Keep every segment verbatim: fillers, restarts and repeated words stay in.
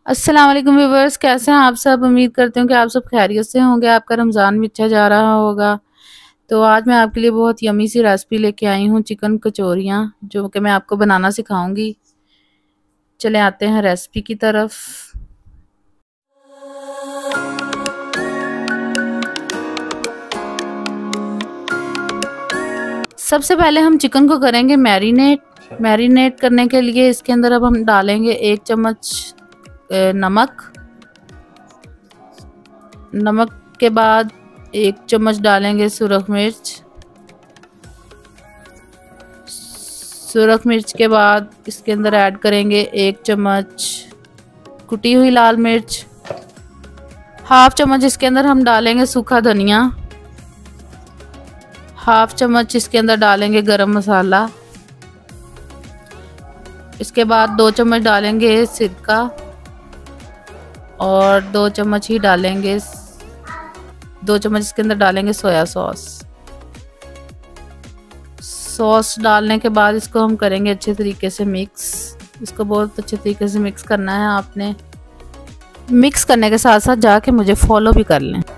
अस्सलाम वालेकुम व्यूवर्स, कैसे हैं आप सब। उम्मीद करते हूँ कि आप सब खैरियत से होंगे। आपका रमज़ान भी अच्छा जा रहा होगा। तो आज मैं आपके लिए बहुत यमी सी रेसिपी लेके आई हूँ, चिकन कचौरियाँ, जो कि मैं आपको बनाना सिखाऊंगी। चले आते हैं रेसिपी की तरफ। सबसे पहले हम चिकन को करेंगे मैरिनेट। मैरिनेट करने के लिए इसके अंदर अब हम डालेंगे एक चम्मच नमक। नमक के बाद एक चम्मच डालेंगे सुरख मिर्च। सुरख मिर्च के बाद इसके अंदर ऐड करेंगे एक चम्मच कुटी हुई लाल मिर्च। हाफ चम्मच इसके अंदर हम डालेंगे सूखा धनिया। हाफ चम्मच इसके अंदर डालेंगे गरम मसाला। इसके बाद दो चम्मच डालेंगे सिरका और दो चम्मच ही डालेंगे दो चम्मच इसके अंदर डालेंगे सोया सॉस। सॉस डालने के बाद इसको हम करेंगे अच्छे तरीके से मिक्स। इसको बहुत अच्छे तरीके से मिक्स करना है आपने। मिक्स करने के साथ साथ जाके मुझे फॉलो भी कर लें।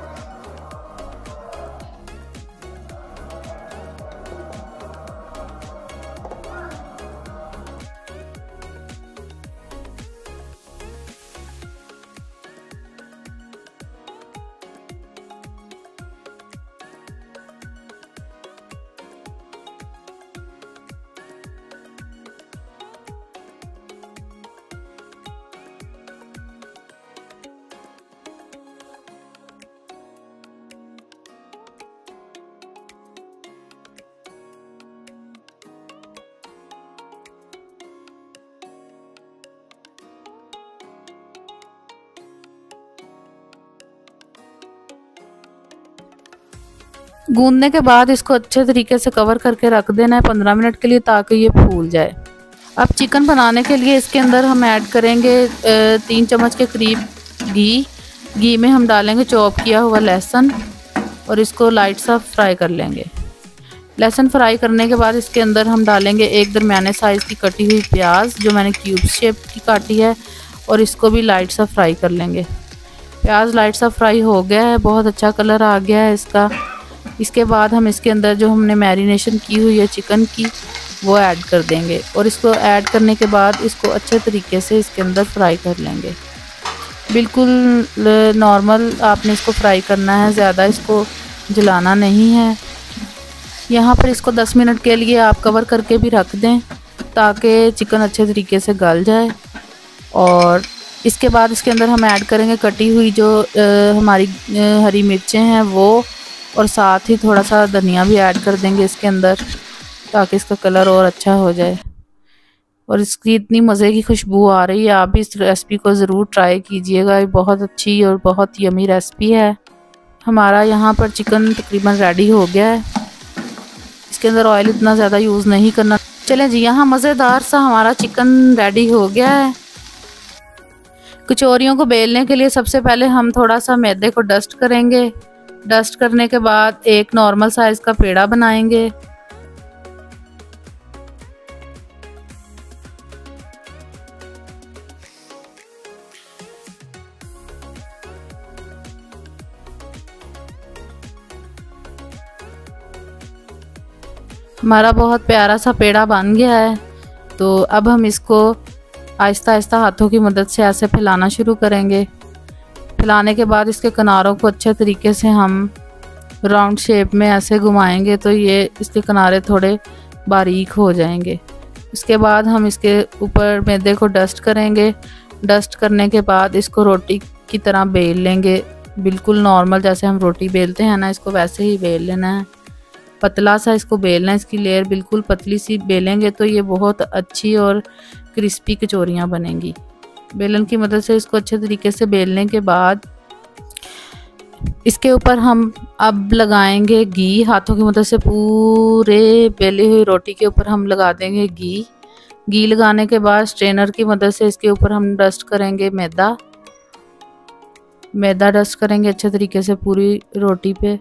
गूंदने के बाद इसको अच्छे तरीके से कवर करके रख देना है पंद्रह मिनट के लिए, ताकि ये फूल जाए। अब चिकन बनाने के लिए इसके अंदर हम ऐड करेंगे तीन चम्मच के करीब घी। घी में हम डालेंगे चॉप किया हुआ लहसुन और इसको लाइट सा फ्राई कर लेंगे। लहसुन फ्राई करने के बाद इसके अंदर हम डालेंगे एक दरमियाने साइज़ की कटी हुई प्याज, जो मैंने क्यूब शेप की काटी है, और इसको भी लाइट सा फ्राई कर लेंगे। प्याज लाइट सा फ्राई हो गया है, बहुत अच्छा कलर आ गया है इसका। इसके बाद हम इसके अंदर जो हमने मैरिनेशन की हुई है चिकन की, वो ऐड कर देंगे और इसको ऐड करने के बाद इसको अच्छे तरीके से इसके अंदर फ्राई कर लेंगे। बिल्कुल नॉर्मल आपने इसको फ्राई करना है, ज़्यादा इसको जलाना नहीं है। यहाँ पर इसको दस मिनट के लिए आप कवर करके भी रख दें, ताकि चिकन अच्छे तरीके से गल जाए। और इसके बाद इसके अंदर हम ऐड करेंगे कटी हुई जो आ, हमारी आ, हरी मिर्चें हैं वो, और साथ ही थोड़ा सा धनिया भी ऐड कर देंगे इसके अंदर, ताकि इसका कलर और अच्छा हो जाए। और इसकी इतनी मज़े की खुशबू आ रही है, आप भी इस रेसिपी को ज़रूर ट्राई कीजिएगा। ये बहुत अच्छी और बहुत यमी रेसिपी है। हमारा यहाँ पर चिकन तकरीबन रेडी हो गया है। इसके अंदर ऑयल इतना ज़्यादा यूज़ नहीं करना। चलें जी, यहाँ मज़ेदार सा हमारा चिकन रेडी हो गया है। कचौरियों को बेलने के लिए सबसे पहले हम थोड़ा सा मैदे को डस्ट करेंगे। डस्ट करने के बाद एक नॉर्मल साइज का पेड़ा बनाएंगे। हमारा बहुत प्यारा सा पेड़ा बन गया है। तो अब हम इसको आहिस्ता आहिस्ता हाथों की मदद से ऐसे फैलाना शुरू करेंगे। फैलाने के बाद इसके किनारों को अच्छे तरीके से हम राउंड शेप में ऐसे घुमाएंगे, तो ये इसके किनारे थोड़े बारीक हो जाएंगे। इसके बाद हम इसके ऊपर मैदे को डस्ट करेंगे। डस्ट करने के बाद इसको रोटी की तरह बेल लेंगे। बिल्कुल नॉर्मल जैसे हम रोटी बेलते हैं ना, इसको वैसे ही बेल लेना है। पतला सा इसको बेलना है, इसकी लेयर बिल्कुल पतली सी बेलेंगे तो ये बहुत अच्छी और क्रिस्पी कचौरियाँ बनेंगी। बेलन की मदद से इसको अच्छे तरीके से बेलने के बाद इसके ऊपर हम अब लगाएंगे घी। हाथों की मदद से पूरे बेली हुई रोटी के ऊपर हम लगा देंगे घी। घी लगाने के बाद स्ट्रेनर की मदद से इसके ऊपर हम डस्ट करेंगे मैदा। मैदा डस्ट करेंगे अच्छे तरीके से पूरी रोटी पे।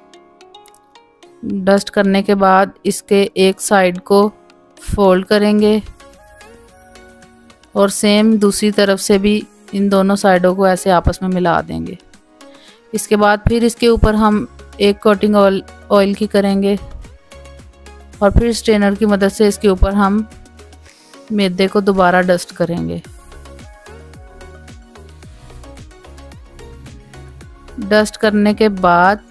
डस्ट करने के बाद इसके एक साइड को फोल्ड करेंगे और सेम दूसरी तरफ से भी इन दोनों साइडों को ऐसे आपस में मिला देंगे। इसके बाद फिर इसके ऊपर हम एक कोटिंग ऑयल ऑयल की करेंगे और फिर स्ट्रेनर की मदद से इसके ऊपर हम मैदे को दोबारा डस्ट करेंगे। डस्ट करने के बाद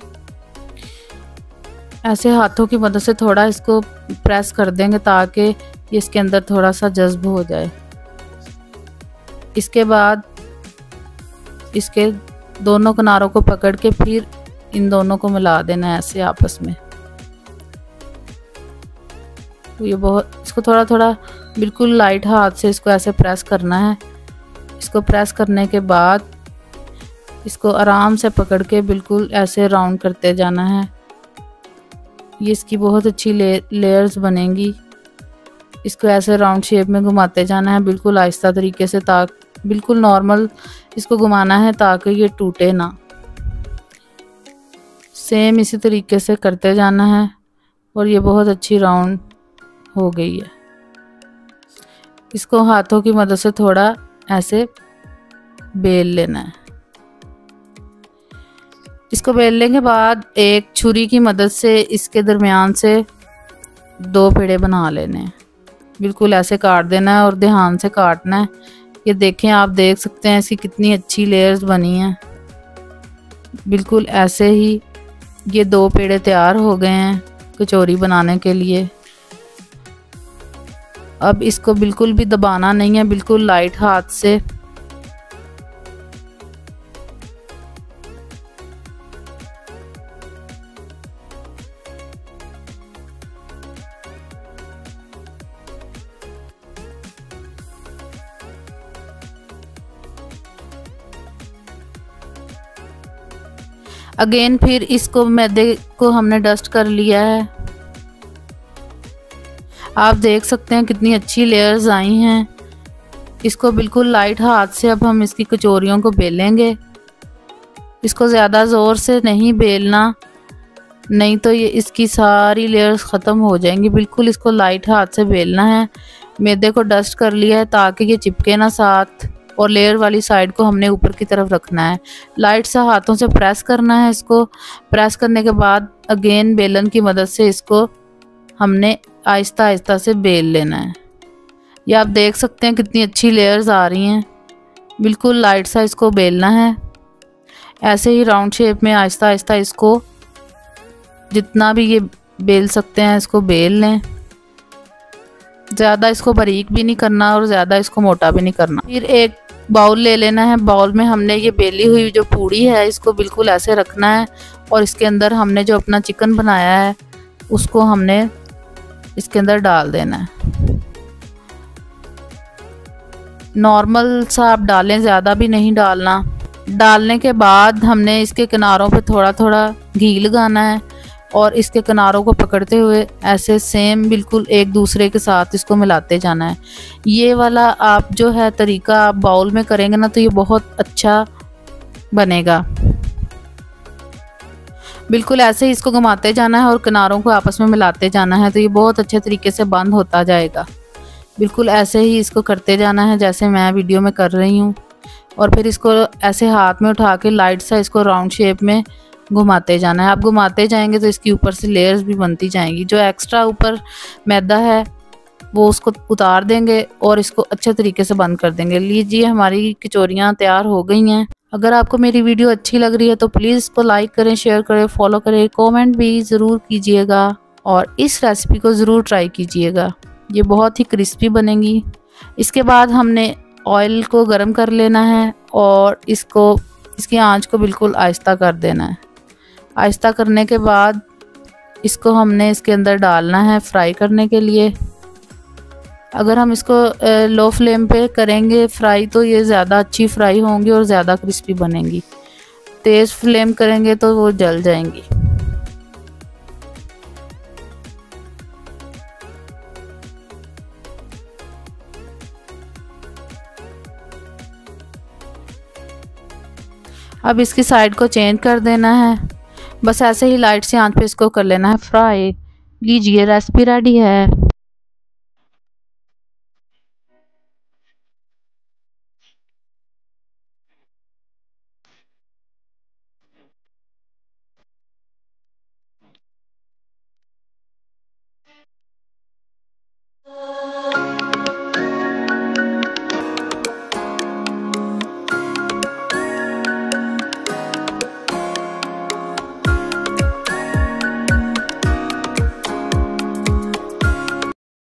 ऐसे हाथों की मदद से थोड़ा इसको प्रेस कर देंगे ताकि ये इसके अंदर थोड़ा सा जज्ब हो जाए। इसके बाद इसके दोनों किनारों को पकड़ के फिर इन दोनों को मिला देना है ऐसे आपस में। तो ये बहुत इसको थोड़ा थोड़ा बिल्कुल लाइट हाथ से इसको ऐसे प्रेस करना है। इसको प्रेस करने के बाद इसको आराम से पकड़ के बिल्कुल ऐसे राउंड करते जाना है। ये इसकी बहुत अच्छी ले, लेयर्स बनेंगी। इसको ऐसे राउंड शेप में घुमाते जाना है बिल्कुल आहिस्ता तरीके से, ताकि बिल्कुल नॉर्मल इसको घुमाना है ताकि ये टूटे ना। सेम इसी तरीके से करते जाना है और ये बहुत अच्छी राउंड हो गई है। इसको हाथों की मदद से थोड़ा ऐसे बेल लेना है। इसको बेलने के बाद एक छुरी की मदद से इसके दरमियान से दो पेड़े बना लेने हैं। बिल्कुल ऐसे काट देना है और ध्यान से काटना है। ये देखें, आप देख सकते हैं इसकी कितनी अच्छी लेयर्स बनी हैं। बिल्कुल ऐसे ही ये दो पेड़े तैयार हो गए हैं कचौरी बनाने के लिए। अब इसको बिल्कुल भी दबाना नहीं है, बिल्कुल लाइट हाथ से अगेन फिर इसको मैदे को हमने डस्ट कर लिया है। आप देख सकते हैं कितनी अच्छी लेयर्स आई हैं। इसको बिल्कुल लाइट हाथ से अब हम इसकी कचौरियों को बेलेंगे। इसको ज़्यादा ज़ोर से नहीं बेलना, नहीं तो ये इसकी सारी लेयर्स ख़त्म हो जाएंगी। बिल्कुल इसको लाइट हाथ से बेलना है। मैदे को डस्ट कर लिया है ताकि ये चिपके ना साथ, और लेयर वाली साइड को हमने ऊपर की तरफ रखना है। लाइट सा हाथों से प्रेस करना है। इसको प्रेस करने के बाद अगेन बेलन की मदद से इसको हमने आहिस्ता आहिस्ता से बेल लेना है। ये आप देख सकते हैं कितनी अच्छी लेयर्स आ रही हैं। बिल्कुल लाइट सा इसको बेलना है। ऐसे ही राउंड शेप में आहिस्ता आहिस्ता इसको जितना भी ये बेल सकते हैं इसको बेल लें। ज़्यादा इसको बारीक भी नहीं करना और ज़्यादा इसको मोटा भी नहीं करना। फिर एक बाउल ले लेना है। बाउल में हमने ये बेली हुई जो पूड़ी है इसको बिल्कुल ऐसे रखना है और इसके अंदर हमने जो अपना चिकन बनाया है उसको हमने इसके अंदर डाल देना है। नॉर्मल सा आप डालें, ज़्यादा भी नहीं डालना। डालने के बाद हमने इसके किनारों पे थोड़ा थोड़ा घी लगाना है और इसके किनारों को पकड़ते हुए ऐसे सेम बिल्कुल एक दूसरे के साथ इसको मिलाते जाना है। ये वाला आप जो है तरीका आप बाउल में करेंगे ना तो ये बहुत अच्छा बनेगा। बिल्कुल ऐसे ही इसको घुमाते जाना है और किनारों को आपस में मिलाते जाना है तो ये बहुत अच्छे तरीके से बंद होता जाएगा। बिल्कुल ऐसे ही इसको करते जाना है जैसे मैं वीडियो में कर रही हूँ। और फिर इसको ऐसे हाथ में उठा के लाइट सा इसको राउंड शेप में घुमाते जाना है। आप घुमाते जाएंगे तो इसके ऊपर से लेयर्स भी बनती जाएंगी। जो एक्स्ट्रा ऊपर मैदा है वो उसको उतार देंगे और इसको अच्छे तरीके से बंद कर देंगे। लीजिए हमारी कचौरियाँ तैयार हो गई हैं। अगर आपको मेरी वीडियो अच्छी लग रही है तो प्लीज़ इसको लाइक करें, शेयर करें, फॉलो करें, कमेंट भी ज़रूर कीजिएगा और इस रेसिपी को ज़रूर ट्राई कीजिएगा। ये बहुत ही क्रिस्पी बनेंगी। इसके बाद हमने ऑयल को गर्म कर लेना है और इसको इसकी आंच को बिल्कुल आहिस्ता कर देना है। आहिस्ता करने के बाद इसको हमने इसके अंदर डालना है फ्राई करने के लिए। अगर हम इसको लो फ्लेम पे करेंगे फ्राई तो ये ज़्यादा अच्छी फ्राई होंगी और ज़्यादा क्रिस्पी बनेंगी। तेज़ फ्लेम करेंगे तो वो जल जाएंगी। अब इसकी साइड को चेंज कर देना है। बस ऐसे ही लाइट सी आंच पे इसको कर लेना है फ्राई। लीजिए रेसिपी रेडी है।